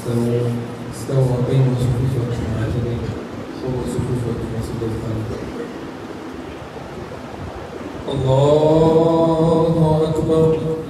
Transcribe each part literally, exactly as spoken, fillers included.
استووا استووا أقيموا صفوفكم واعتدلوا صووا صفوفكم وسدوا الخلق. الله أكبر.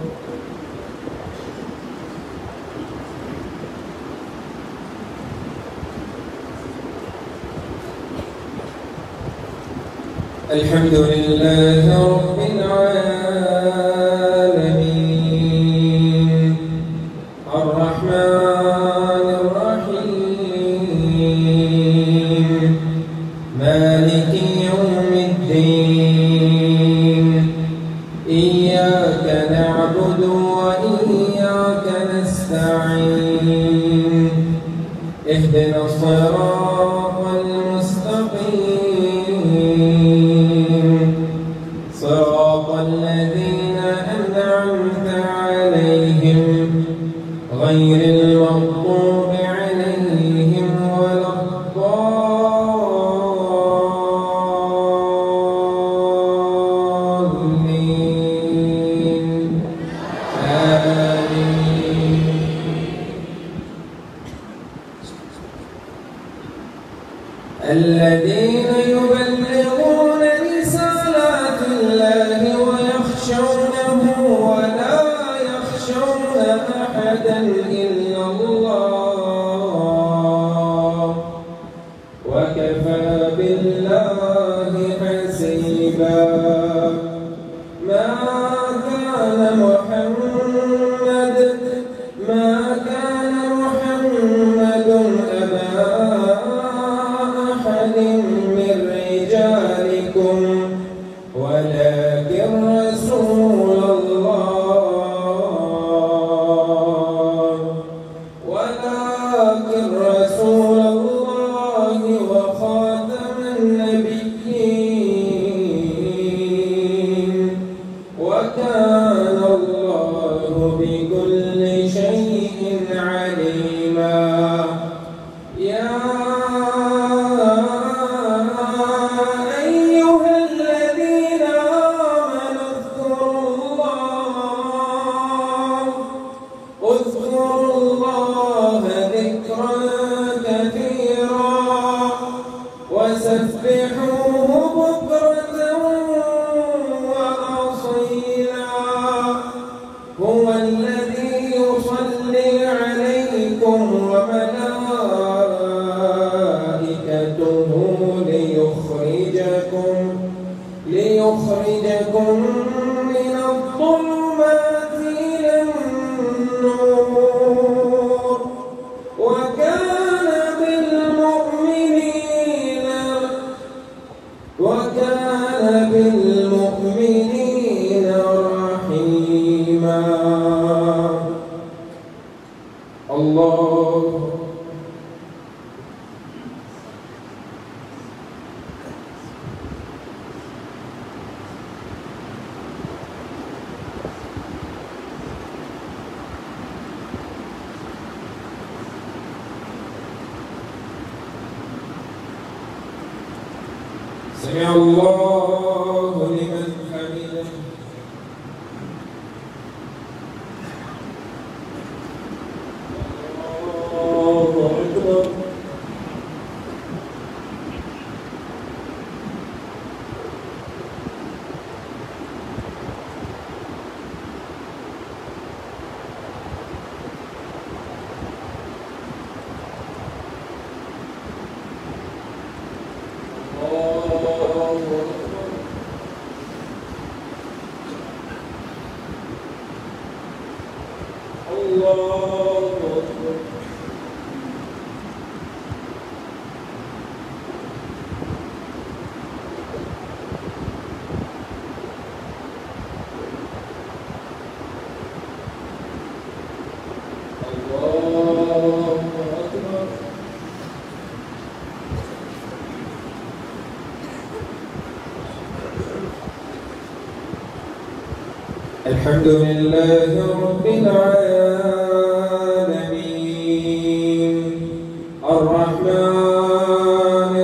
الحمد لله رب العالمين الرحمن الرحيم مالك يوم الدين إياك نعبد وإياك نستعين اهدنا الصراط المستقيم صراط الذين أنعمت عليهم غير المغضوب عليهم ولا الضالين آمين. الذين يبلغون رسالات الله ويخشونه ولا يخشون أحدا إلا الله وكفى بالله حسيبا. ما كان محمد ما كان محمد أبا أحد من رجالكم ولكن رسول الله ولكن رسول الله وخاتم النبيين وكان الله بكل شيء عليما. يا أيها الذين آمنوا اذكروا الله اذكروا الله ذكرا كثيرا وسبحوه بكرة وأصيلا. هو الذي يصلي عليكم وملائكته ليخرجكم ليخرجكم من الظلمات إلى النور وكان بالمؤمنين وكان بالمؤمنين رحيما. الله سمع الله لمن حمده. الله أكبر. الحمد لله رب العالمين الرحمن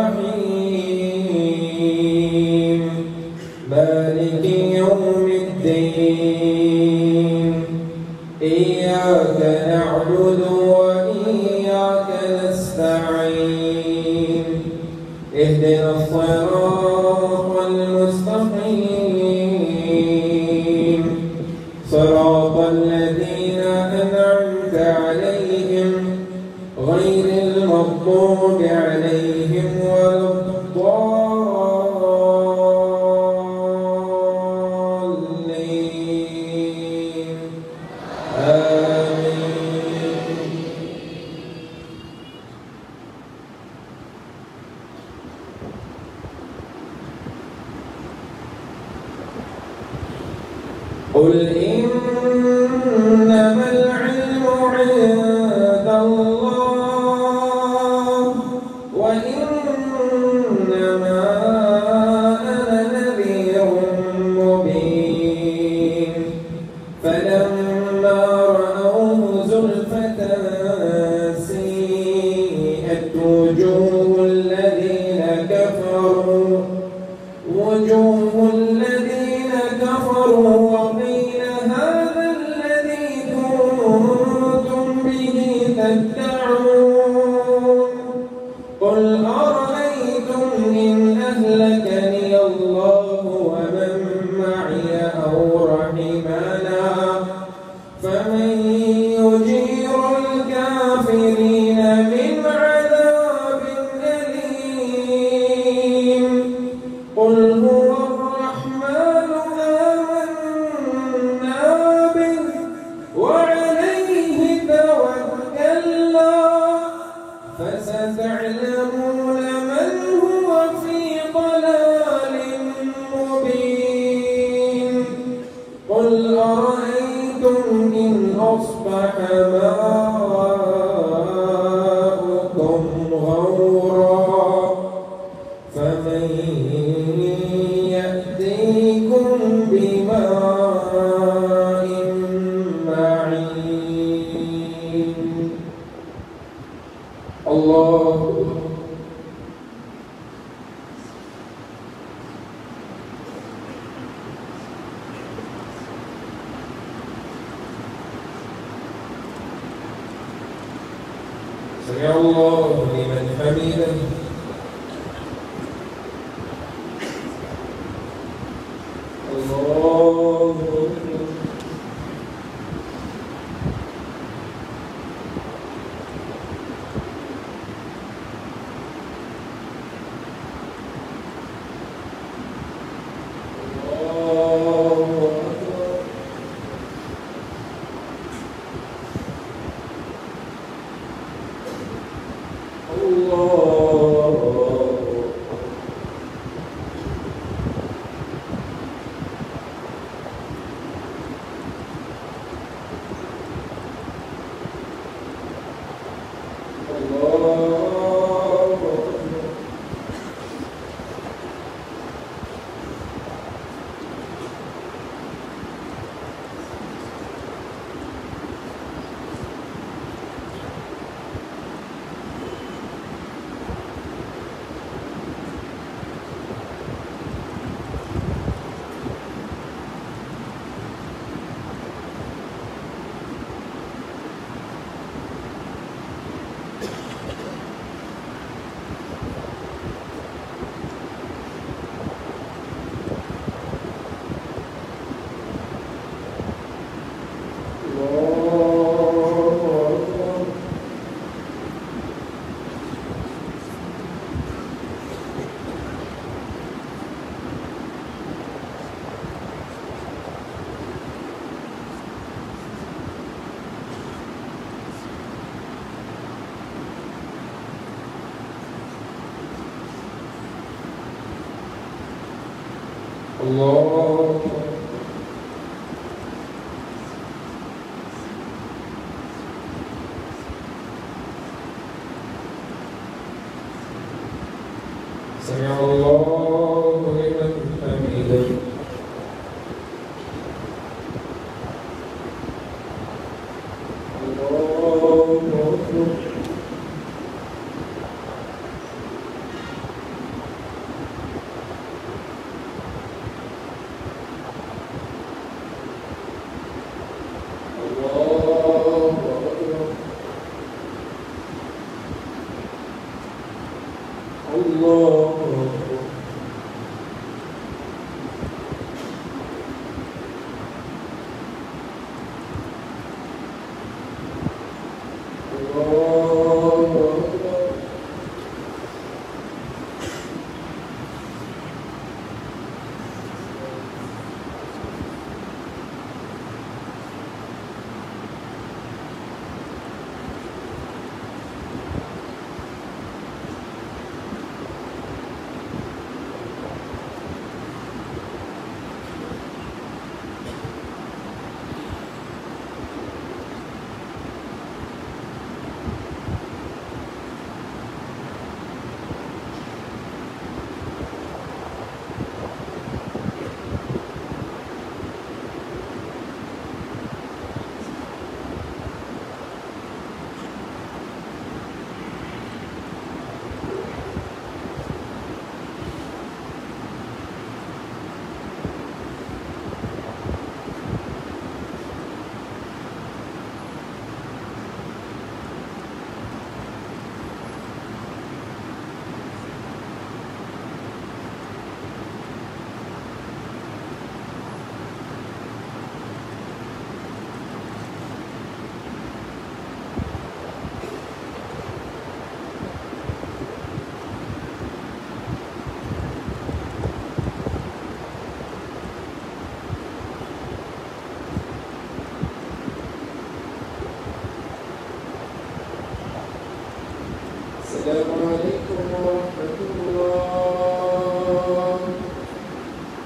الرحيم مالك يوم الدين إياك نعبد وإياك اهدنا الصراط المستقيم صراط الذين أنعمت عليهم غير المغضوب عليهم ولا الضالين آمين. قل إنما العلم عند الله وإنما أنا نذير مبين فلما رأوه زلفة سيئت وجوه الذين كفروا وجوه الذين كفروا وقيل هذا الذي كنتم به تدعون قل أرأيتم إن أهلكني الله ومن معي أو رحمنا فمن يجير الكافرين من عذاب أليم قل هو الرحمن آمنا به وعليه توكلنا فستعلمون من هو في ضلال مبين قل أرأيتم إن أصبح ماؤكم غورا فمن يأتيكم بماء معين الله سمع الله لمن حمده الله أكبر الله سمع الله لمن حمده الله أكبر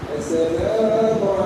السلام